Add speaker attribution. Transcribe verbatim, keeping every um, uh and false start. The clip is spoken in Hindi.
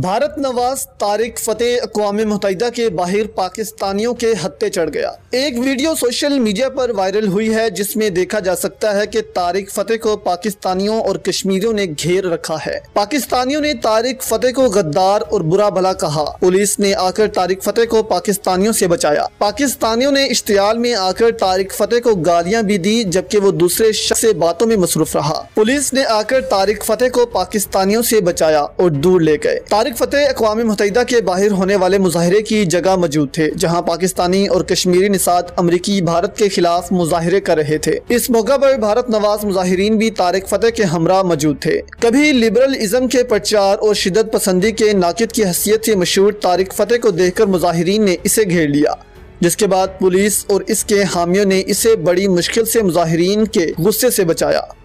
Speaker 1: भारत नवाज तारिक फतेह अक़वाम मुत्तहिदा के बाहर पाकिस्तानियों के हत्थे चढ़ गया। एक वीडियो सोशल मीडिया पर वायरल हुई है जिसमें देखा जा सकता है कि तारिक फतेह को पाकिस्तानियों और कश्मीरियों ने घेर रखा है। पाकिस्तानियों ने तारिक फतेह को गद्दार और बुरा भला कहा। पुलिस ने आकर तारिक फतेह को पाकिस्तानियों से बचाया। पाकिस्तानियों ने इश्तियाल में आकर तारिक फतेह को गालियां भी दी, जबकि वो दूसरे शख्स से बातों में मसरूफ रहा। पुलिस ने आकर तारिक फतेह को पाकिस्तानियों से बचाया और दूर ले गए। तारिक फतेह अक़वाम मुत्तहिदा के बाहर होने वाले मुजाहिरे की जगह मौजूद थे, जहां पाकिस्तानी और कश्मीरी निसात अमरीकी भारत के खिलाफ मुजाहिरे कर रहे थे। इस मौका पर भारत नवाज मुजाहिरीन भी तारिक फतेह के हमरा मौजूद थे। कभी लिबरल इज़म के प्रचार और शिद्दत पसंदी के नाकिद की हैसियत से मशहूर तारिक फतेह को देखकर मुजाहिरीन ने इसे घेर लिया, जिसके बाद पुलिस और इसके हामियों ने इसे बड़ी मुश्किल से मुजाहिरीन के गुस्से से बचाया।